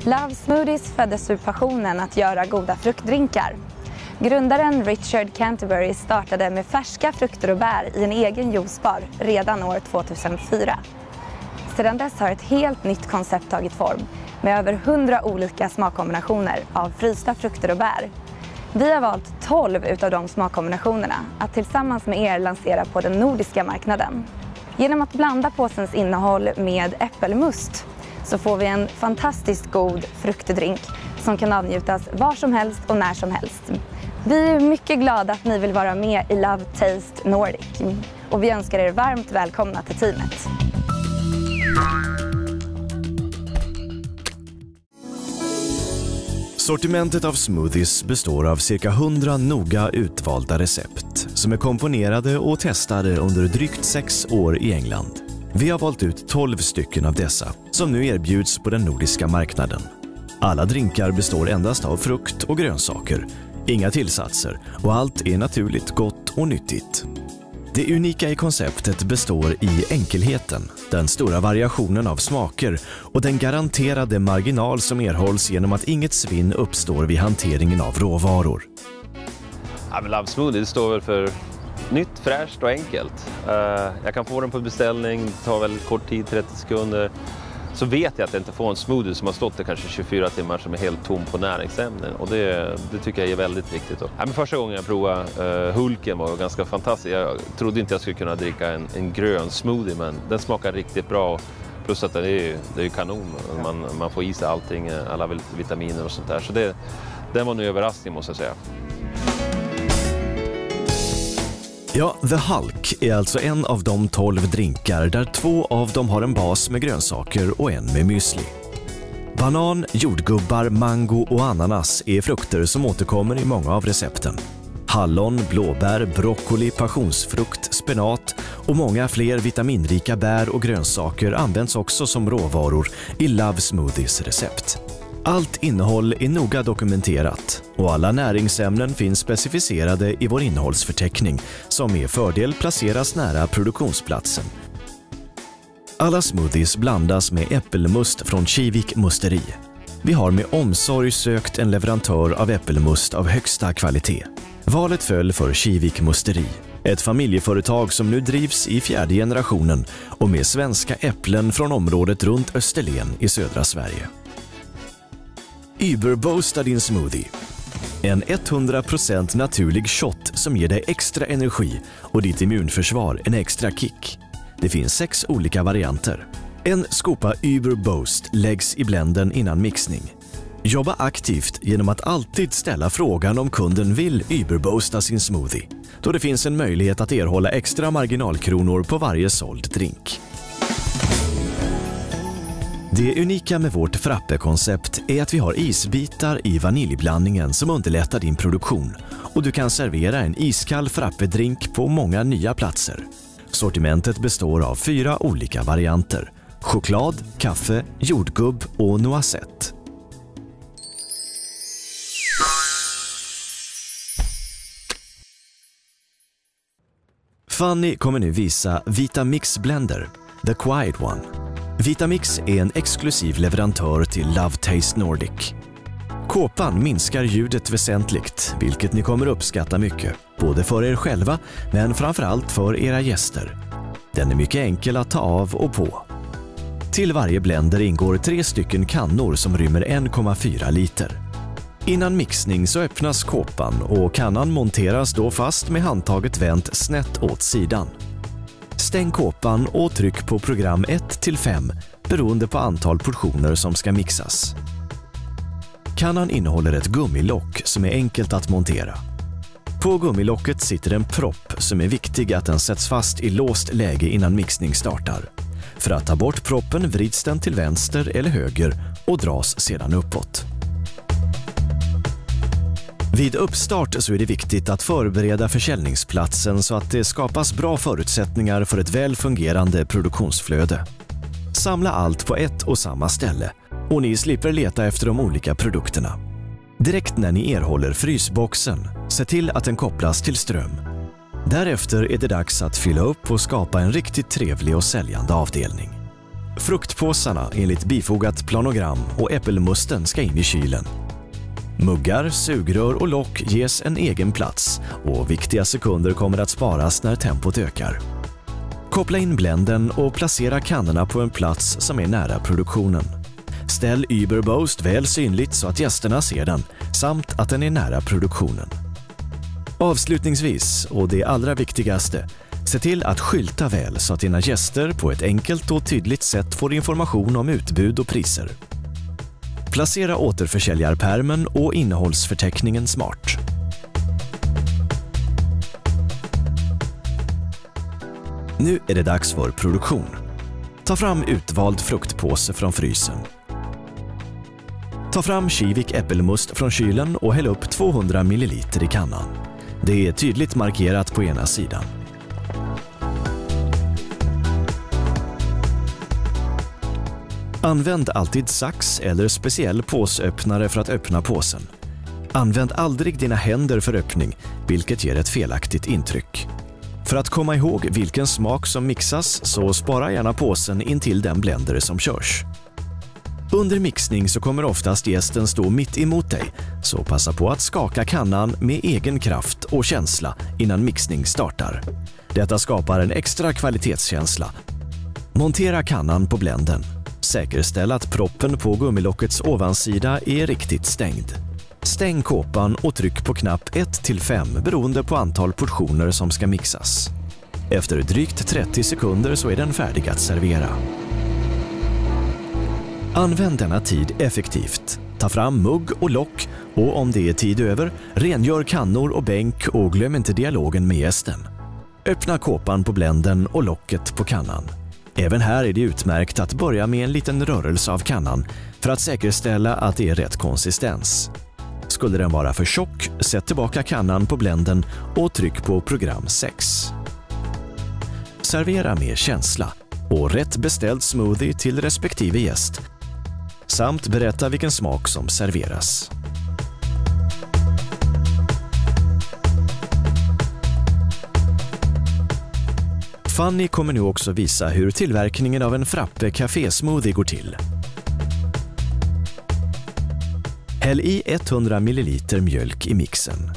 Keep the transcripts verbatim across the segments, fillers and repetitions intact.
Love Smoothies föddes ur passionen att göra goda fruktdrinkar. Grundaren Richard Canterbury startade med färska frukter och bär i en egen juicebar redan år tvåtusenfyra. Sedan dess har ett helt nytt koncept tagit form med över hundra olika smakkombinationer av frysta frukter och bär. Vi har valt tolv utav de smakkombinationerna att tillsammans med er lansera på den nordiska marknaden. Genom att blanda påsens innehåll med äppelmust så får vi en fantastiskt god fruktdrink som kan avnjutas var som helst och när som helst. Vi är mycket glada att ni vill vara med i Love Taste Nordic och vi önskar er varmt välkomna till teamet. Sortimentet av smoothies består av cirka hundra noga utvalda recept som är komponerade och testade under drygt sex år i England. Vi har valt ut tolv stycken av dessa som nu erbjuds på den nordiska marknaden. Alla drinkar består endast av frukt och grönsaker, inga tillsatser och allt är naturligt gott och nyttigt. Det unika i konceptet består i enkelheten, den stora variationen av smaker och den garanterade marginal som erhålls genom att inget svinn uppstår vid hanteringen av råvaror. Ja, men Love Smoothie står väl för nytt, fräscht och enkelt. Uh, jag kan få den på beställning, det tar väl kort tid, trettio sekunder. Så vet jag att jag inte får en smoothie som har stått där kanske tjugofyra timmar som är helt tom på näringsämnen. Och det, det tycker jag är väldigt viktigt. Ja, men första gången jag provade uh, Hulken var ganska fantastisk. Jag trodde inte jag skulle kunna dricka en, en grön smoothie, men den smakar riktigt bra. Plus att det är, det är kanon. Man, man får i sig allting, alla vitaminer och sånt där. Så det, det var en överraskning måste jag säga. Ja, The Hulk är alltså en av de tolv drinkar där två av dem har en bas med grönsaker och en med müsli. Banan, jordgubbar, mango och ananas är frukter som återkommer i många av recepten. Hallon, blåbär, broccoli, passionsfrukt, spenat och många fler vitaminrika bär och grönsaker används också som råvaror i Love Smoothies recept. Allt innehåll är noga dokumenterat och alla näringsämnen finns specificerade i vår innehållsförteckning som med fördel placeras nära produktionsplatsen. Alla smoothies blandas med äppelmust från Kivik musteri. Vi har med omsorg sökt en leverantör av äppelmust av högsta kvalitet. Valet föll för Kivik musteri, ett familjeföretag som nu drivs i fjärde generationen och med svenska äpplen från området runt Österlen i södra Sverige. Überboasta din smoothie. En hundra procent naturlig shot som ger dig extra energi och ditt immunförsvar en extra kick. Det finns sex olika varianter. En skopa Überboost läggs i blenden innan mixning. Jobba aktivt genom att alltid ställa frågan om kunden vill Überboosta sin smoothie, då det finns en möjlighet att erhålla extra marginalkronor på varje såld drink. Det unika med vårt frappe-koncept är att vi har isbitar i vaniljblandningen som underlättar din produktion och du kan servera en iskall frappe-drink på många nya platser. Sortimentet består av fyra olika varianter: choklad, kaffe, jordgubb och noisette. Fanny kommer nu visa Vitamix Blender, The Quiet One. Vitamix är en exklusiv leverantör till Love Taste Nordic. Kåpan minskar ljudet väsentligt, vilket ni kommer uppskatta mycket, både för er själva men framförallt för era gäster. Den är mycket enkel att ta av och på. Till varje blender ingår tre stycken kannor som rymmer en komma fyra liter. Innan mixning så öppnas kåpan och kannan monteras då fast med handtaget vänt snett åt sidan. Stäng kåpan och tryck på program ett till fem beroende på antal portioner som ska mixas. Kannan innehåller ett gummilock som är enkelt att montera. På gummilocket sitter en propp som är viktig att den sätts fast i låst läge innan mixning startar. För att ta bort proppen vrids den till vänster eller höger och dras sedan uppåt. Vid uppstart så är det viktigt att förbereda försäljningsplatsen så att det skapas bra förutsättningar för ett väl fungerande produktionsflöde. Samla allt på ett och samma ställe och ni slipper leta efter de olika produkterna. Direkt när ni erhåller frysboxen, se till att den kopplas till ström. Därefter är det dags att fylla upp och skapa en riktigt trevlig och säljande avdelning. Fruktpåsarna enligt bifogat planogram och äppelmusten ska in i kylen. Muggar, sugrör och lock ges en egen plats och viktiga sekunder kommer att sparas när tempot ökar. Koppla in bländern och placera kannorna på en plats som är nära produktionen. Ställ Überboast väl synligt så att gästerna ser den, samt att den är nära produktionen. Avslutningsvis, och det allra viktigaste, se till att skylta väl så att dina gäster på ett enkelt och tydligt sätt får information om utbud och priser. Placera återförsäljarpärmen och innehållsförteckningen smart. Nu är det dags för produktion. Ta fram utvald fruktpåse från frysen. Ta fram Kivik äppelmust från kylen och häll upp tvåhundra milliliter i kannan. Det är tydligt markerat på ena sidan. Använd alltid sax eller speciell påsöppnare för att öppna påsen. Använd aldrig dina händer för öppning, vilket ger ett felaktigt intryck. För att komma ihåg vilken smak som mixas så spara gärna påsen in till den blender som körs. Under mixning så kommer oftast gästen stå mitt emot dig, så passa på att skaka kannan med egen kraft och känsla innan mixning startar. Detta skapar en extra kvalitetskänsla. Montera kannan på blendern. Säkerställ att proppen på gummilockets ovansida är riktigt stängd. Stäng kåpan och tryck på knapp ett till fem beroende på antal portioner som ska mixas. Efter drygt trettio sekunder så är den färdig att servera. Använd denna tid effektivt. Ta fram mugg och lock och om det är tid över, rengör kannor och bänk och glöm inte dialogen med gästen. Öppna kåpan på bländern och locket på kannan. Även här är det utmärkt att börja med en liten rörelse av kannan för att säkerställa att det är rätt konsistens. Skulle den vara för tjock, sätt tillbaka kannan på bländern och tryck på program sex. Servera med känsla och rätt beställd smoothie till respektive gäst. Samt berätta vilken smak som serveras. Fanny kommer nu också visa hur tillverkningen av en frappe café-smoothie går till. Häll i hundra milliliter mjölk i mixen.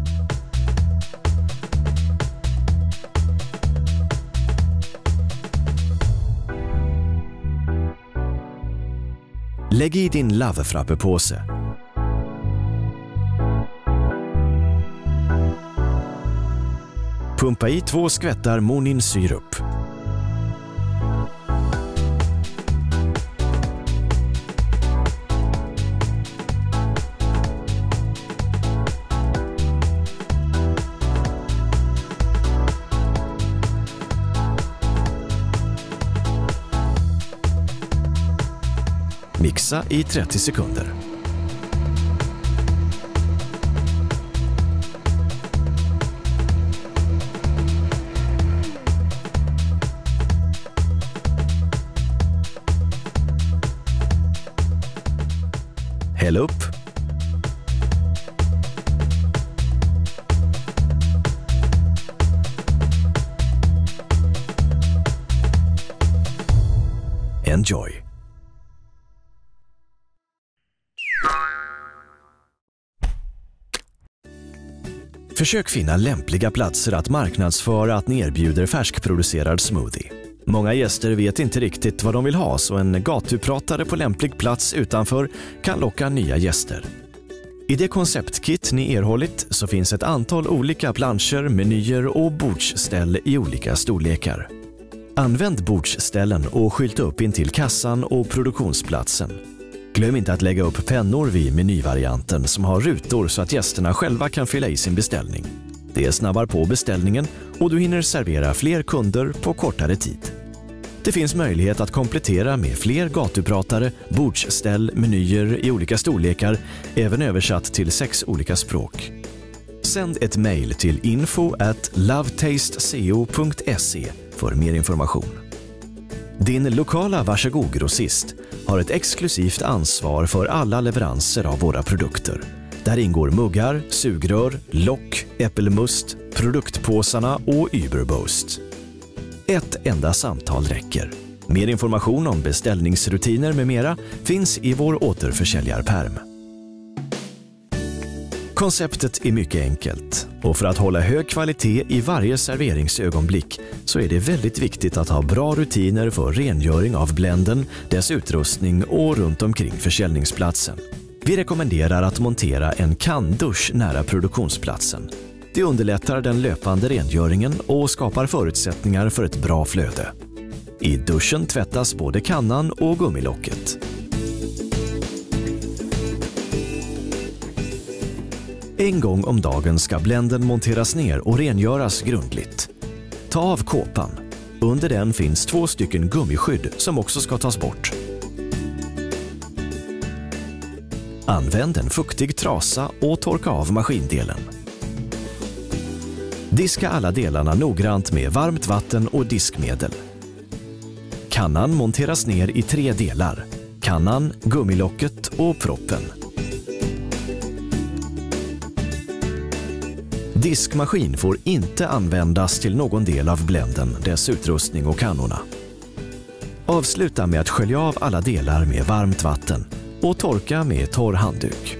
Lägg i din Love-frappepåse. Pumpa i två skvättar Monin-syrup. Mixa i trettio sekunder. Häll upp. Enjoy. Försök finna lämpliga platser att marknadsföra att ni erbjuder färskproducerad smoothie. Många gäster vet inte riktigt vad de vill ha, så en gatupratare på lämplig plats utanför kan locka nya gäster. I det konceptkit ni erhållit så finns ett antal olika planscher, menyer och bordsställ i olika storlekar. Använd bordsställen och skylta upp in till kassan och produktionsplatsen. Glöm inte att lägga upp pennor vid menyvarianten som har rutor så att gästerna själva kan fylla i sin beställning. Det snabbar på beställningen och du hinner servera fler kunder på kortare tid. Det finns möjlighet att komplettera med fler gatupratare, bordsställ, menyer i olika storlekar, även översatt till sex olika språk. Sänd ett mejl till info at lovetastco punkt se för mer information. Din lokala varsågod-grossist har ett exklusivt ansvar för alla leveranser av våra produkter. Där ingår muggar, sugrör, lock, äppelmust, produktpåsarna och Überboast. Ett enda samtal räcker. Mer information om beställningsrutiner med mera finns i vår återförsäljarpärm. Konceptet är mycket enkelt och för att hålla hög kvalitet i varje serveringsögonblick så är det väldigt viktigt att ha bra rutiner för rengöring av bländen, dess utrustning och runt omkring försäljningsplatsen. Vi rekommenderar att montera en kanndusch nära produktionsplatsen. Det underlättar den löpande rengöringen och skapar förutsättningar för ett bra flöde. I duschen tvättas både kannan och gummilocket. En gång om dagen ska bländen monteras ner och rengöras grundligt. Ta av kåpan. Under den finns två stycken gummiskydd som också ska tas bort. Använd en fuktig trasa och torka av maskindelen. Diska alla delarna noggrant med varmt vatten och diskmedel. Kannan monteras ner i tre delar. Kannan, gummilocket och proppen. Diskmaskin får inte användas till någon del av bländen, dess utrustning och kannorna. Avsluta med att skölja av alla delar med varmt vatten och torka med torr handduk.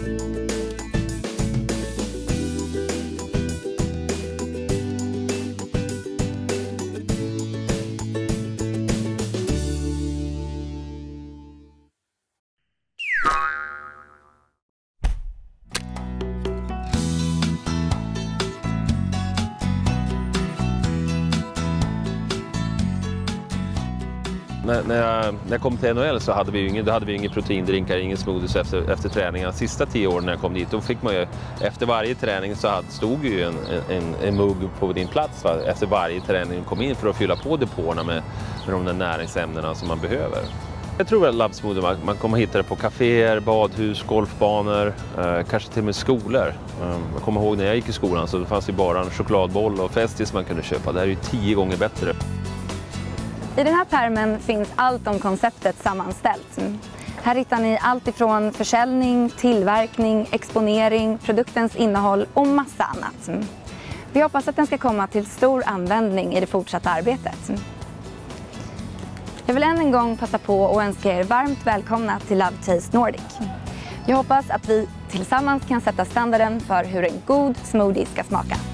När, när, jag, när jag kom till N H L så hade vi ju ingen, då hade vi ingen proteindrinkar, ingen smoothies efter, efter träningarna. Sista tio åren när jag kom dit, då fick man ju, efter varje träning så hade, stod ju en, en, en mugg på din plats, va? Efter varje träning du kom in för att fylla på depåerna med, med de där näringsämnena som man behöver. Jag tror att Love Smoothie, man, man kommer hitta det på kaféer, badhus, golfbanor, eh, kanske till och med skolor. Eh, jag kommer ihåg när jag gick i skolan så det fanns ju bara en chokladboll och Festis man kunde köpa. Det här är ju tio gånger bättre. I den här pärmen finns allt om konceptet sammanställt. Här hittar ni allt ifrån försäljning, tillverkning, exponering, produktens innehåll och massa annat. Vi hoppas att den ska komma till stor användning i det fortsatta arbetet. Jag vill än en gång passa på och önska er varmt välkomna till Love Taste Nordic. Jag hoppas att vi tillsammans kan sätta standarden för hur en god smoothie ska smaka.